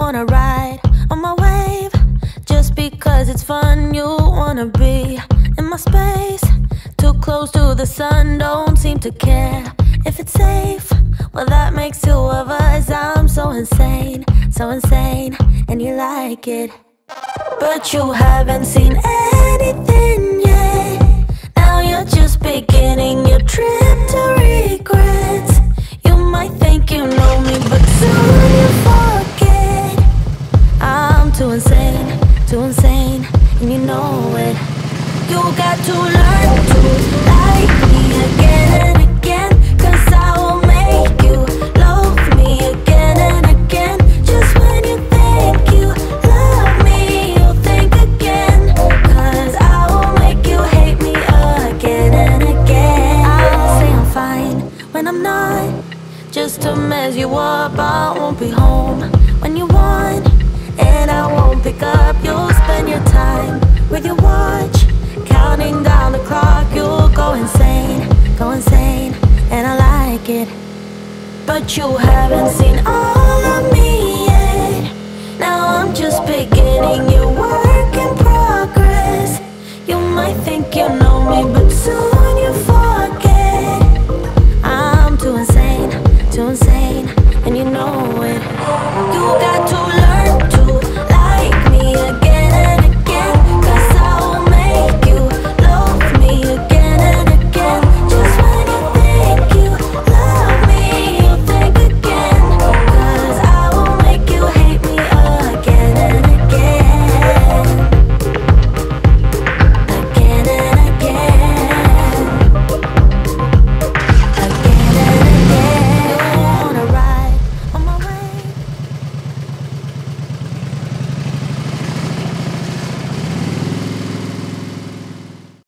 wanna ride on my wave. Just because it's fun, you wanna be in my space. Too close to the sun, don't seem to care if it's safe. Well, that makes two of us. I'm so insane, and you like it. But you haven't seen anything yet. Now you're just beginning your trip to regrets. You might think you know me, but soon you forget. I'm too insane, and you know it. You got to learn to like me again and again, 'cause I will make you love me again and again. Just when you think you love me, you'll think again, 'cause I will make you hate me again and again. I'll say I'm fine when I'm not, just to mess you up. I won't be home when you want, and I won't pick up. You'll spend your time with your watch, counting down the clock. You'll go insane, and I like it. But you haven't seen all of me yet. Now I'm just beginning, your work in progress. You might think you know me, but soon you forget. I'm too insane,